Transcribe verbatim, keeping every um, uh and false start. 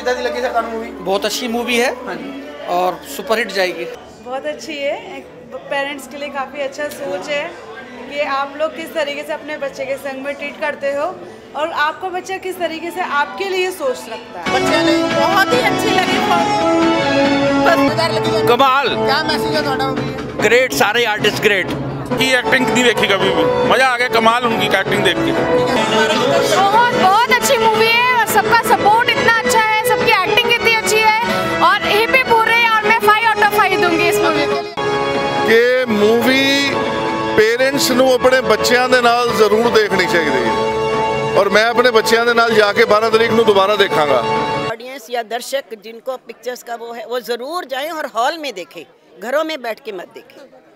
कितना दी लगी sir movie? बहुत अच्छी मूवी है और सुपरहिट जाएगी। बहुत अच्छी है, पेरेंट्स के लिए काफ़ी अच्छा सोच है कि आप लोग किस तरीके से अपने बच्चे के संग में ट्रीट करते हो और आपका बच्चा किस तरीके से आपके लिए सोच रखता है। बच्चे ने बहुत ही अच्छी लगी। कमाल, क्या मैसेज है ਤੁਹਾਡਾ मूवी? ग्रेट, सारे आर्टिस्ट ग्रेट की एक्टिंग नहीं देखी कभी भी, मजा आ गया, कमाल उनकी एक्टिंग देख के। बहुत बहुत अच्छी मूवी है और सबका सपोर्ट इतना अच्छा है, सबकी एक्टिंग इतनी अच्छी है और हिप हिप हो रहे हैं और मैं फाइव आउट ऑफ फाइव दूंगी इस मूवी के लिए। ਕਿ मूवी पेरेंट्स ਨੂੰ ਆਪਣੇ ਬੱਚਿਆਂ ਦੇ ਨਾਲ ਜ਼ਰੂਰ ਦੇਖਣੀ ਚਾਹੀਦੀ ਹੈ और मैं अपने बच्चों के नाल जाके बारह तारीख को दोबारा देखांगा। ऑडियंस या दर्शक जिनको पिक्चर्स का वो है वो ज़रूर जाएं और हॉल में देखें, घरों में बैठ के मत देखें।